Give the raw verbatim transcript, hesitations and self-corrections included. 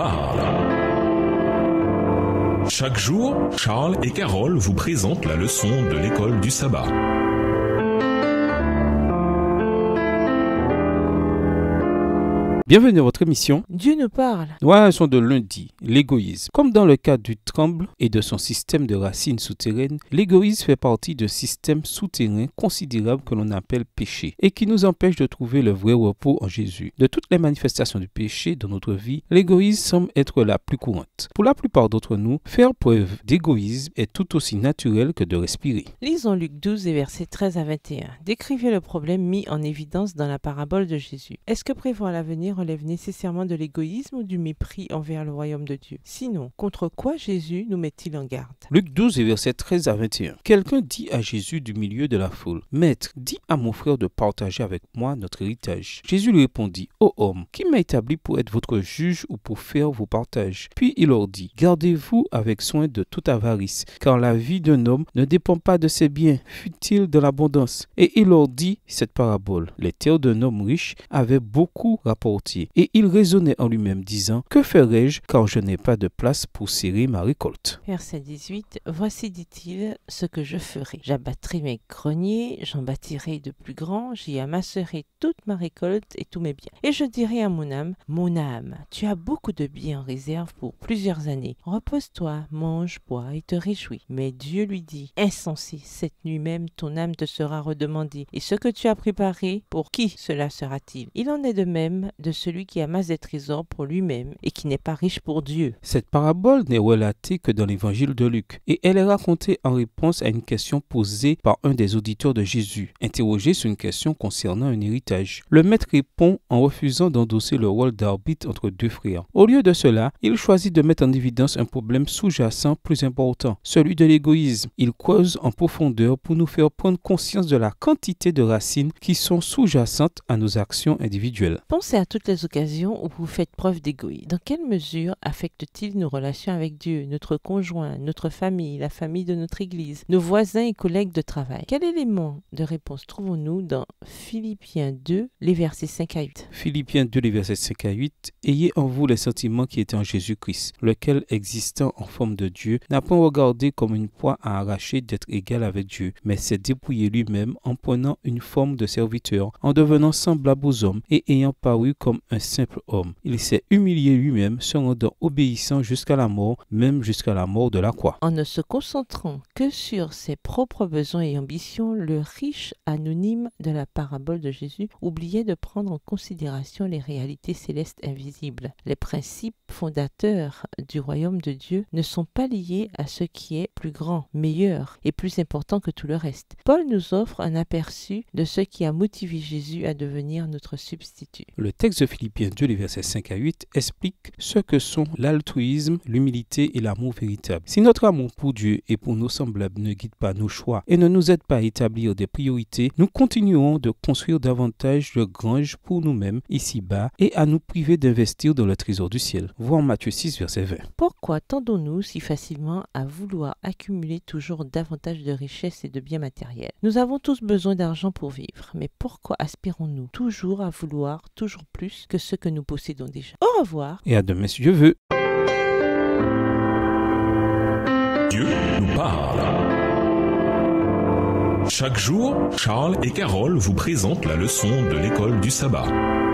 parle. Chaque jour, Charles et Carole vous présentent la leçon de l'école du sabbat. Bienvenue à votre émission. Dieu nous parle. Voilà la leçon de lundi, l'égoïsme. Comme dans le cas du tremble et de son système de racines souterraines, l'égoïsme fait partie d'un système souterrain considérable que l'on appelle péché et qui nous empêche de trouver le vrai repos en Jésus. De toutes les manifestations du péché dans notre vie, l'égoïsme semble être la plus courante. Pour la plupart d'entre nous, faire preuve d'égoïsme est tout aussi naturel que de respirer. Lisons Luc douze et versets treize à vingt et un. Décrivez le problème mis en évidence dans la parabole de Jésus. Est-ce que prévoir l'avenir relève nécessairement de l'égoïsme ou du mépris envers le royaume de Dieu? Sinon, contre quoi Jésus nous met-il en garde? Luc douze et versets treize à vingt et un. Quelqu'un dit à Jésus du milieu de la foule: Maître, dis à mon frère de partager avec moi notre héritage. Jésus lui répondit: Ô homme, qui m'a établi pour être votre juge ou pour faire vos partages? Puis il leur dit: Gardez-vous avec soin de toute avarice, car la vie d'un homme ne dépend pas de ses biens, fût-il de l'abondance. Et il leur dit cette parabole: Les terres d'un homme riche avaient beaucoup rapporté. Et il raisonnait en lui-même, disant: Que ferai-je, car je n'ai pas de place pour serrer ma récolte? Verset dix-huit. Voici, dit-il, ce que je ferai. J'abattrai mes greniers, j'en bâtirai de plus grands, j'y amasserai toute ma récolte et tous mes biens. Et je dirai à mon âme: Mon âme, tu as beaucoup de biens en réserve pour plusieurs années. Repose-toi, mange, bois et te réjouis. Mais Dieu lui dit: Insensé, cette nuit même ton âme te sera redemandée. Et ce que tu as préparé, pour qui cela sera-t-il? Il en est de même de celui qui amasse des trésors pour lui-même et qui n'est pas riche pour Dieu. Cette parabole n'est relatée que dans l'évangile de Luc et elle est racontée en réponse à une question posée par un des auditeurs de Jésus, interrogé sur une question concernant un héritage. Le maître répond en refusant d'endosser le rôle d'arbitre entre deux frères. Au lieu de cela, il choisit de mettre en évidence un problème sous-jacent plus important, celui de l'égoïsme. Il creuse en profondeur pour nous faire prendre conscience de la quantité de racines qui sont sous-jacentes à nos actions individuelles. Pensez à toutes les occasions où vous faites preuve d'égoïsme. Dans quelle mesure affecte-t-il nos relations avec Dieu, notre conjoint, notre famille, la famille de notre Église, nos voisins et collègues de travail? Quel élément de réponse trouvons-nous dans Philippiens deux, les versets cinq à huit? Philippiens deux, les versets cinq à huit. Ayez en vous les sentiments qui étaient en Jésus-Christ, lequel, existant en forme de Dieu, n'a point regardé comme une proie à arracher d'être égal avec Dieu, mais s'est dépouillé lui-même en prenant une forme de serviteur, en devenant semblable aux hommes et ayant paru comme un simple homme. Il s'est humilié lui-même, se rendant obéissant jusqu'à la mort, même jusqu'à la mort de la croix. En ne se concentrant que sur ses propres besoins et ambitions, le riche anonyme de la parabole de Jésus oubliait de prendre en considération les réalités célestes invisibles. Les principes fondateurs du royaume de Dieu ne sont pas liés à ce qui est plus grand, meilleur et plus important que tout le reste. Paul nous offre un aperçu de ce qui a motivé Jésus à devenir notre substitut. Le texte de Philippiens deux, les versets cinq à huit, explique ce que sont l'altruisme, l'humilité et l'amour véritable. Si notre amour pour Dieu et pour nos semblables ne guide pas nos choix et ne nous aide pas à établir des priorités, nous continuerons de construire davantage de granges pour nous-mêmes ici-bas et à nous priver d'investir dans le trésor du ciel. Voir Matthieu six, verset vingt. Pourquoi tendons-nous si facilement à vouloir accumuler toujours davantage de richesses et de biens matériels? Nous avons tous besoin d'argent pour vivre, mais pourquoi aspirons-nous toujours à vouloir toujours plus que ce que nous possédons déjà? Au revoir. Et à demain si Dieu veut. Dieu nous parle. Chaque jour, Charles et Carole vous présentent la leçon de l'école du sabbat.